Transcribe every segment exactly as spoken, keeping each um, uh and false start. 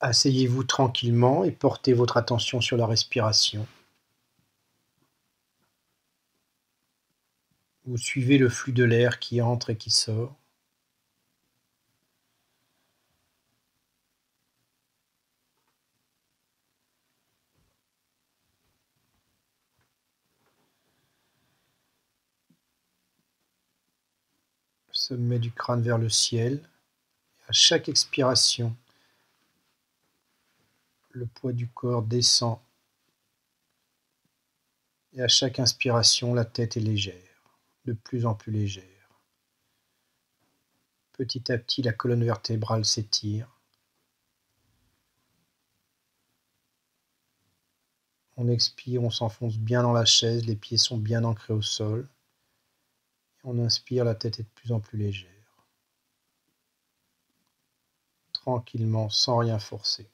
Asseyez-vous tranquillement et portez votre attention sur la respiration. Vous suivez le flux de l'air qui entre et qui sort. Sommet du crâne vers le ciel. À chaque expiration, le poids du corps descend. Et à chaque inspiration, la tête est légère, de plus en plus légère. Petit à petit, la colonne vertébrale s'étire. On expire, on s'enfonce bien dans la chaise, les pieds sont bien ancrés au sol. On inspire, la tête est de plus en plus légère. Tranquillement, sans rien forcer.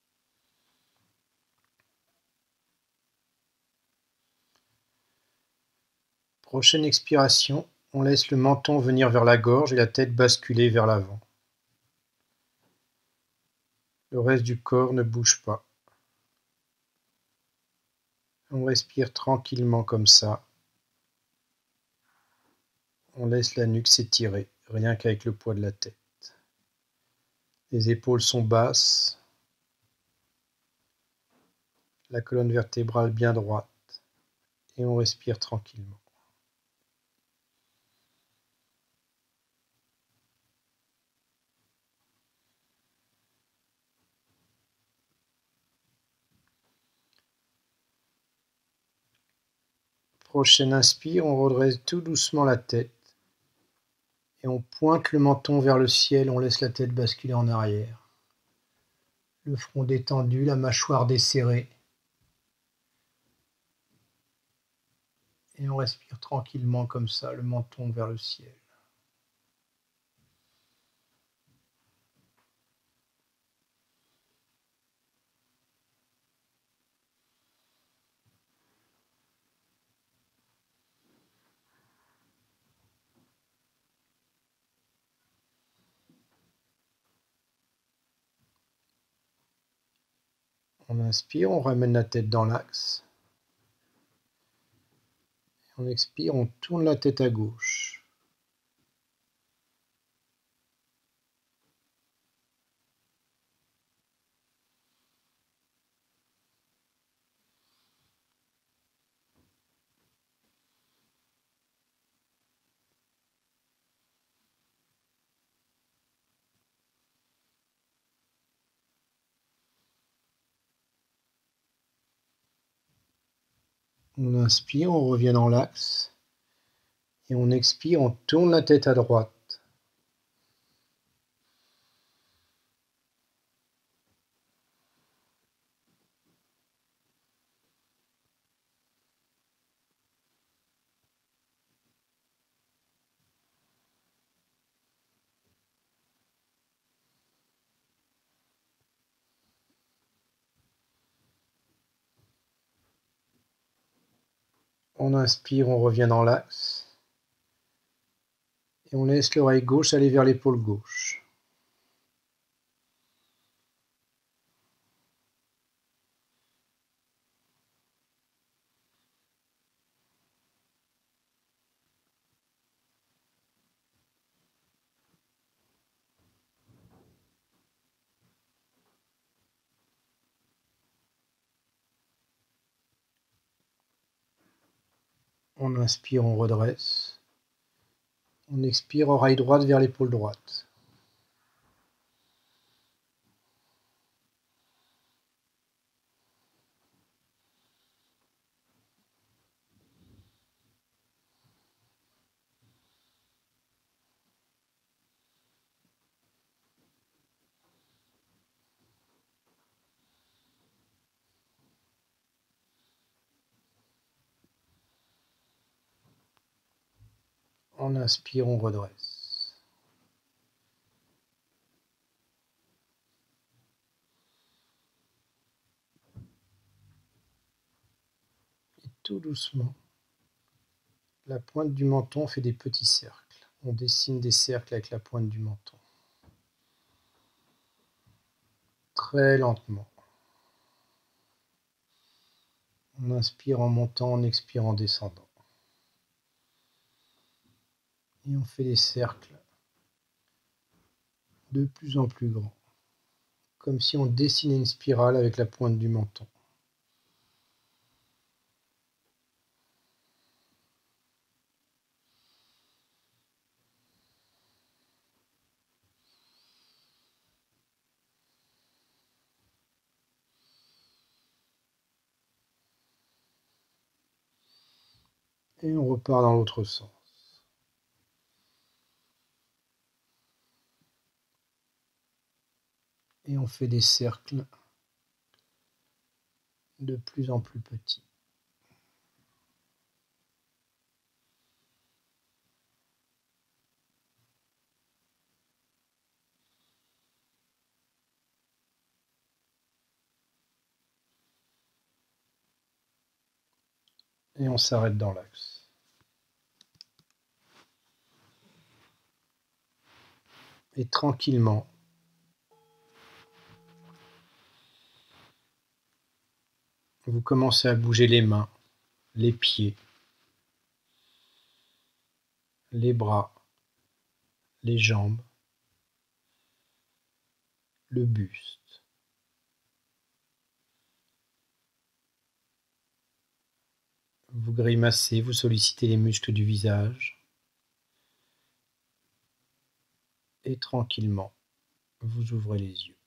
Prochaine expiration, on laisse le menton venir vers la gorge et la tête basculer vers l'avant. Le reste du corps ne bouge pas. On respire tranquillement comme ça. On laisse la nuque s'étirer, rien qu'avec le poids de la tête. Les épaules sont basses. La colonne vertébrale bien droite. Et on respire tranquillement. Prochaine inspire, on redresse tout doucement la tête. Et on pointe le menton vers le ciel, on laisse la tête basculer en arrière. Le front détendu, la mâchoire desserrée. Et on respire tranquillement comme ça, le menton vers le ciel. On inspire, on ramène la tête dans l'axe. On expire, on tourne la tête à gauche. On inspire, on revient dans l'axe. Et on expire, on tourne la tête à droite. On inspire, on revient dans l'axe. Et on laisse l'oreille gauche aller vers l'épaule gauche. On inspire, on redresse. On expire, oreille droite vers l'épaule droite. On inspire, on redresse. Et tout doucement, la pointe du menton fait des petits cercles. On dessine des cercles avec la pointe du menton. très lentement. On inspire en montant, on expire en descendant. Et on fait des cercles de plus en plus grands, comme si on dessinait une spirale avec la pointe du menton. Et on repart dans l'autre sens. Et on fait des cercles de plus en plus petits. Et on s'arrête dans l'axe. Et tranquillement, vous commencez à bouger les mains, les pieds, les bras, les jambes, le buste. Vous grimacez, vous sollicitez les muscles du visage. Et tranquillement, vous ouvrez les yeux.